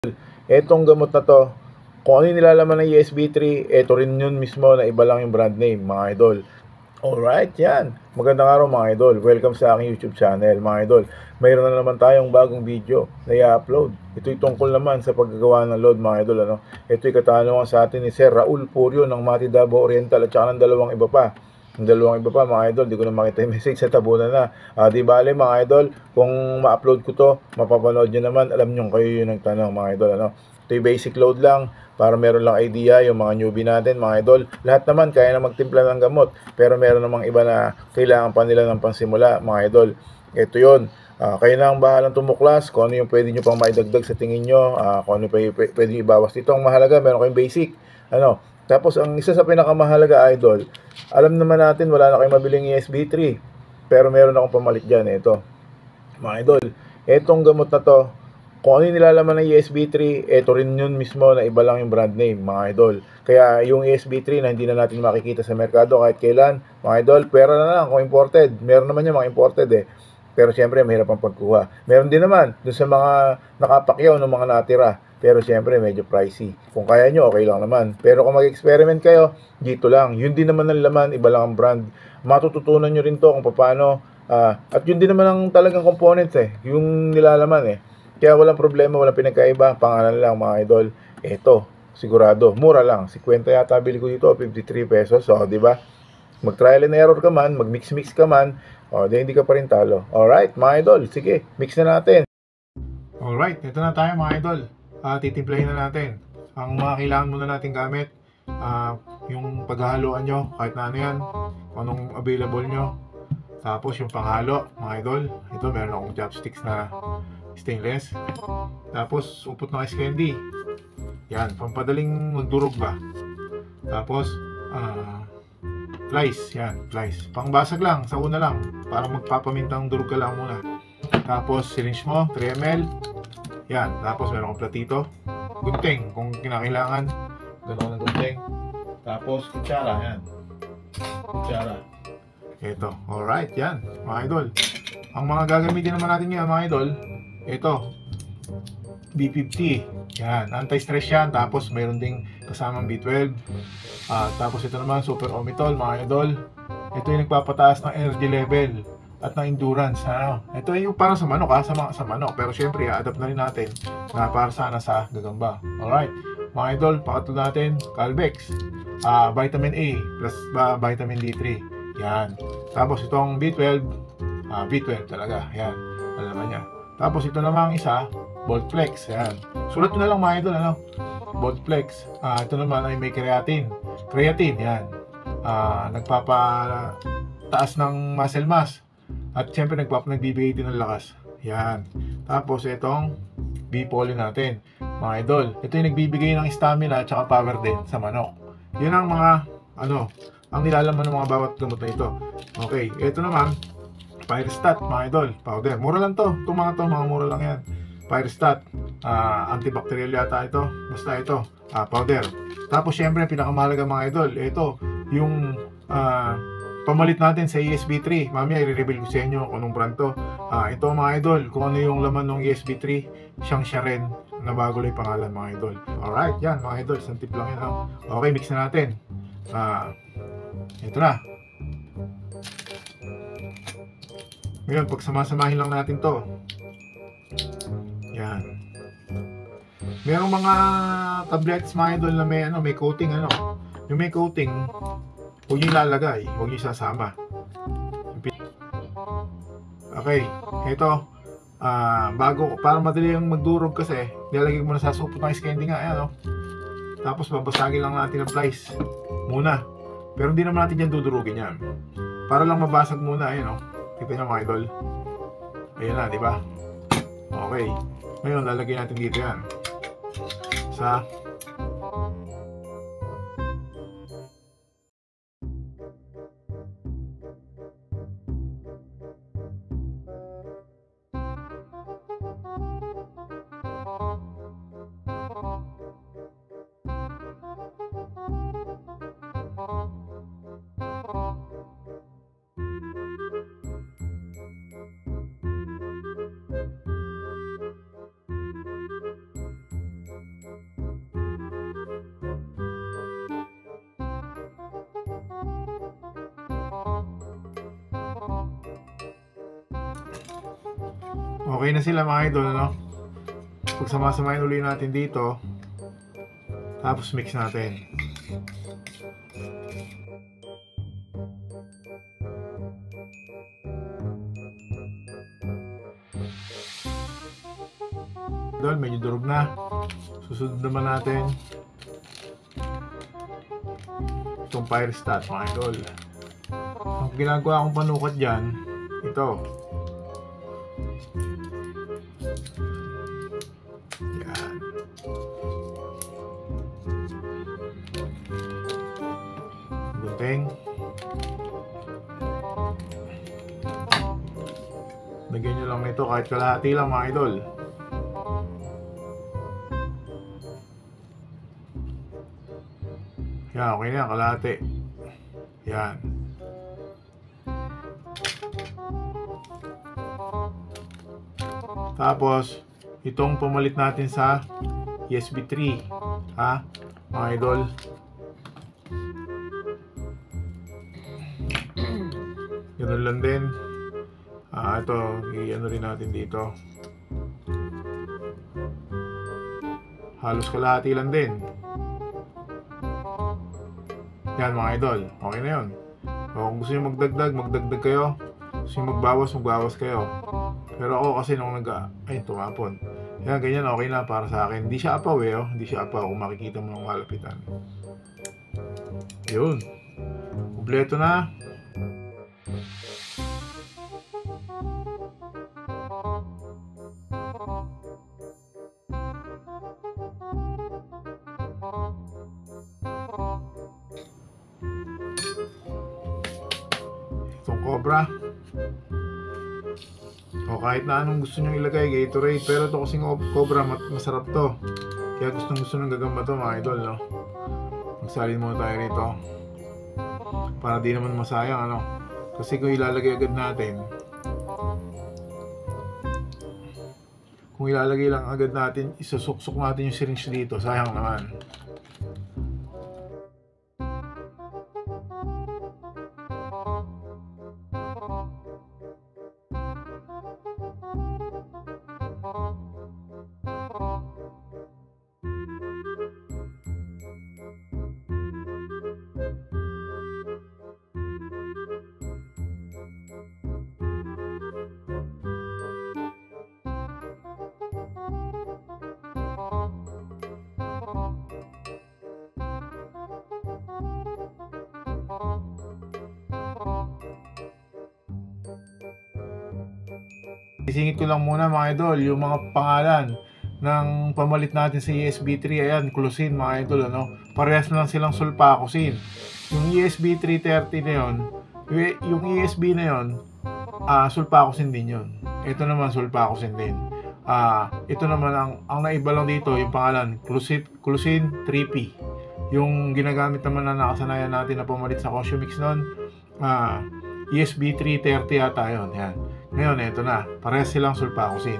Etong gamot na to, kung ano yung nilalaman ng USB 3, eto rin yun mismo na iba lang yung brand name, mga idol. Alright, yan. Magandang araw mga idol. Welcome sa aking YouTube channel, mga idol. Mayroon na naman tayong bagong video na i-upload. Ito'y tungkol naman sa paggagawa ng load, mga idol. Ito'y katanungan sa atin ni Sir Raul Purio ng Mati Davao Oriental at saka ng dalawang iba pa. Yung dalawang iba pa, mga idol, di ko na makita yung message sa tabunan na. Di bale, mga idol, kung ma-upload ko to, mapapanood nyo naman, alam nyo kayo yung nagtanong, mga idol. Ito yung basic load lang, para meron lang idea yung mga newbie natin, mga idol. Lahat naman kaya na magtimpla ng gamot, pero meron namang iba na kailangan pa nila ng pansimula, mga idol. Ito yun. Kayo na ang bahalang tumuklas kung ano yung pwede nyo pang maidagdag sa tingin nyo, kung ano pa yung pwede nyo ibawas dito. Ang mahalaga, meron kayong basic. Tapos ang isa sa pinakamahalaga, idol, alam naman natin wala na kayong mabiling USB 3, pero meron akong pamalit dyan. Ito, mga idol, etong gamot na to, kung ano yung nilalaman ng USB 3, eto rin yun mismo na iba lang yung brand name, mga idol. Kaya yung USB 3 na hindi na natin makikita sa merkado kahit kailan, mga idol, pera na lang kung imported. Meron naman yung mga imported pero siyempre mahirap ang pagkuha. Meron din naman dun sa mga nakapakyaw ng mga natira, pero siyempre medyo pricey. Kung kaya nyo, okay lang naman. Pero kung mag-experiment kayo, dito lang. Yun din naman ang laman, iba lang ang brand. Matututunan nyo rin to kung paano. At yun din naman ang talagang components yung nilalaman Kaya walang problema, walang pinagkaiba. Pangalan lang, mga idol. Ito, sigurado, mura lang. 50 yata bili ko dito, 53 pesos. So, di ba? Mag-trial and error ka man, mag-mix-mix ka man, di hindi ka pa rin talo. Alright, mga idol, sige, mix na natin. Alright, ito na tayo mga idol. Titimplahin na natin. Ang mga kailangan muna natin gamit, yung paghahaluan nyo, kahit na ano yan, kung anong available nyo. Tapos yung panghalo, mga idol, ito meron akong chopsticks na stainless. Tapos upot ng ice candy. Yan, pampadaling magdurog ba. Tapos, flies, yan, flies. Pangbasag lang, sa una lang, para magpapamintang durog ka lang muna. Tapos syringe mo, 3 ml. Yan, tapos meron akong platito. Gunting, kung kinakailangan. Ganoon ng gunting. Tapos kutsara, yan. Kutsara. Ito, alright, yan, mga idol. Ang mga gagamitin naman natin yan, mga idol, ito, B50. Yan, anti-stress yan. Tapos mayroon ding kasamang B12. Tapos ito naman, super omitol, mga idol. Ito yung nagpapataas ng energy level at ng endurance. Ito yung para sa manok, sa manok. Pero syempre, adapt na rin natin na para sana sa gagamba. Alright, mga idol, pakatlo natin, Calbex. Vitamin A plus vitamin D3. Yan. Tapos itong B12, B12 talaga. Yan, alam niya. Tapos ito namang isa, Voltflex. Yan. Sulat nyo na lang mga idol, Voltflex. Ito naman ay may creatine. Creatine, yan. Nagpapataas ng muscle mass. At syempre nagbibigay din ng lakas. Yan. Tapos itong B-Poly natin. Mga idol, ito yung nagbibigay ng stamina at saka power din sa manok. Yun ang mga, ang nilalaman ng mga bawat gamot na ito. Okay, ito naman, Pyrestat, mga idol, powder. Mura lang to. Itong mga mura lang yan. Pyrestat, antibacterial yata ito. Basta ito, powder. Tapos syempre, pinakamahalaga mga idol, ito, yung pamalit natin sa ESB3. Mamaya i-reveal ko sa inyo kung anong brand to. Ito mga idol, kung ano yung laman ng ESB3, siya rin na bago lang yung pangalan, mga idol. Alright, yan mga idol, isang tip lang yan. Okay, mix na natin. Ito na. Ngayon, pag samasamahin lang natin to. Yan. Merong mga tablets, mga idol, na may coating, yung may coating, huwag nyo ilalagay, huwag nyo isasama. Okay, ito, bago, para madali yung magdurog kasi, nilalagay mo na sa supot ng ice candy nga, Tapos babasagin lang natin ang flies muna. Pero hindi naman natin yan dudurugin yan. Para lang mabasag muna, Kita nyo mga idol. Ayan na, di ba? Okay. Ngayon, lalagay natin dito yan. Sa Okay na sila mga idol, ano? Pagsamasamahin uli natin dito. Tapos mix natin. Idol, medyo durog na. Susunod naman natin itong Pyrestat mga idol. Ang ginagawa kong panukat dyan, ito. Yan. Gunting. Lagyan nyo lang nito kahit kalahati lang mga idol. Yan, okay na, kalahati. Yan. Tapos, itong pumalit natin sa USB 3. Ha? Mga idol. Ganun lang din. Ito, i-ano rin natin dito. Halos kalahati lang din. Yan mga idol, okay na yun. O, kung gusto nyo magdagdag kayo. Gusto nyo magbawas kayo. Pero ako kasi nung ay tumapon. Yan, ganyan okay na para sa akin. Hindi siya apaw eh, oh. Hindi siya apaw kung makikita mo ng malapitan. Yun. Kompleto na. Itong Cobra. O kahit na anong gusto nyo ilagay, Gatorade. Pero ito kasing Cobra, masarap to. Kaya gusto ng gagamba to mga idol, no? Magsalin muna tayo rito. Para di naman masayang, ano? Kasi kung ilalagay agad natin, isusuksok natin yung syringe dito. Sayang naman. Isingit ko lang muna mga idol yung mga pangalan ng pamalit natin sa ESB 3. Ayan, Clusin mga idol, ano? Parehas lang silang sulfacosin. Yung ESB 330 na yun, yung ESB na yun, sulfacosin din yun. Ito naman sulfacosin din. Ito naman ang naiba lang dito yung pangalan, Clusin 3P. Yung ginagamit naman na nakasanayan natin na pamalit sa Cosiumix nun, ESB 330 yata yun. Yan. Ngayon, ito na. Parehas silang sulfacosin.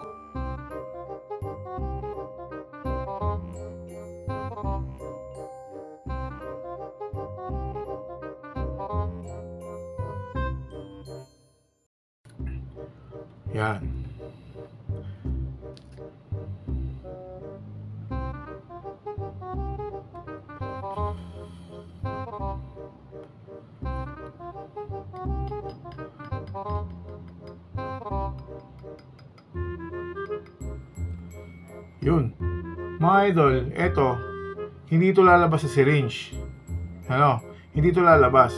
Yan. Yun. Mga idol, eto, hindi ito lalabas sa syringe. Ano? Hindi ito lalabas.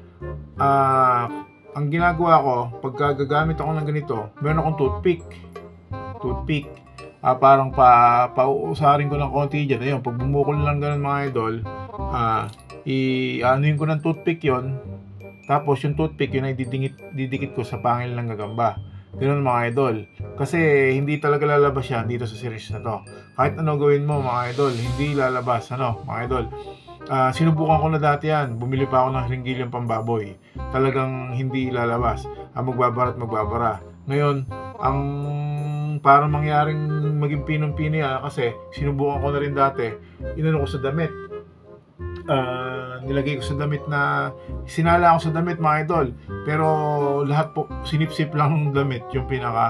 Ang ginagawa ko, pagka gagamit ako ng ganito, meron akong toothpick. Parang pauusarin ko ng konti dyan. Ayun, pag bumukol lang ganun mga idol, anuin ko ng toothpick yon. Tapos yung toothpick, yun ay didikit ko sa pangil ng gagamba. Ganun mga idol. Kasi hindi talaga lalabas yan dito sa series na to. Kahit ano gawin mo mga idol, hindi lalabas. Ano mga idol? Sinubukan ko na dati yan. Bumili pa ako ng ringgilyang pambaboy. Talagang hindi lalabas. Magbabara at magbabara. Ngayon, ang para mangyaring maging pinong-pino yan, kasi sinubukan ko na rin dati. Inano ko sa damit. Nilagay ko sa damit na sinala ako sa damit mga idol, pero lahat po sinipsip lang ng damit yung pinaka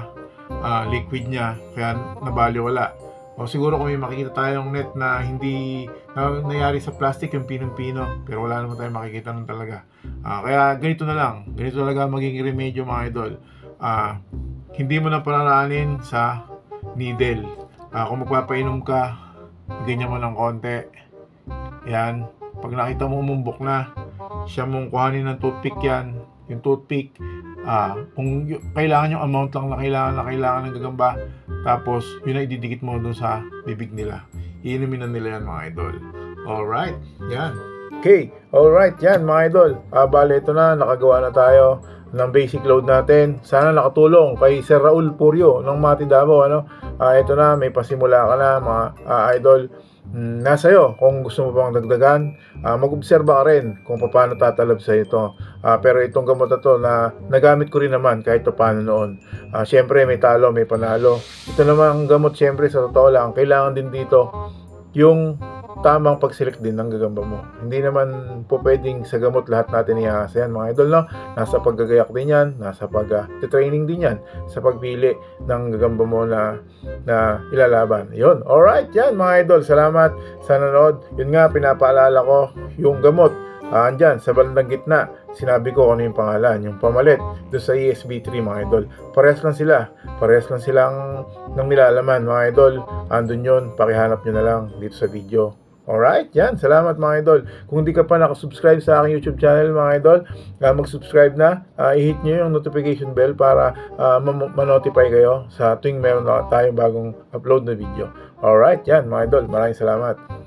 liquid niya, kaya nabaliwala. O siguro kung may makikita tayong net na hindi nangyari sa plastic, yung pinong-pino, pero wala naman tayong makikita nun talaga. Kaya ganito na lang, ganito talaga magiging remedyo mga idol. Hindi mo na panalaanin sa needle. Kung magpapainom ka, ganyan mo ng konti. Yan, pag nakita mo umumbok na, siya mong kuhanin ng toothpick yan. Yung toothpick, kung kailangan yung amount lang na kailangan ng gagamba, tapos yun na ididikit mo dun sa bibig nila. Iinumin na nila yan mga idol. Alright, yan. Okay, alright, yan mga idol. Bale, ito na, nakagawa na tayo ng basic load natin. Sana nakatulong kay Sir Raul Purio ng Mati Davao, ano? Ito na, may pasimula ka na mga idol. Nasa iyo kung gusto mo pang dagdagan, mag-obserba ka rin kung paano tatalab sa ito. Pero itong gamot na to na nagamit ko rin naman kahit paano noon. Siyempre may talo, may panalo. Ito naman ang gamot, siyempre sa totoo lang, kailangan din dito yung tamang pag-select din ng gagamba mo. Hindi naman po pwedeng sa gamot lahat natin ihahasa yan mga idol, no? Nasa paggagayak din yan, nasa pag-training din yan, sa pagpili ng gagamba mo na ilalaban. Yun, alright, yan mga idol, salamat sa nanood. Yun nga, pinapaalala ko yung gamot, andyan sa bandang gitna, sinabi ko ano yung pangalan, yung pamalit doon sa ESB3 mga idol. Parehas lang silang ng nilalaman mga idol. Andun yun, pakihanap nyo na lang dito sa video. Alright, yan. Salamat mga idol. Kung hindi ka pa nakasubscribe sa aking YouTube channel mga idol, mag-subscribe na. I-hit nyo yung notification bell para ma-notify kayo sa tuwing meron na tayong bagong upload na video. Alright, yan mga idol. Maraming salamat.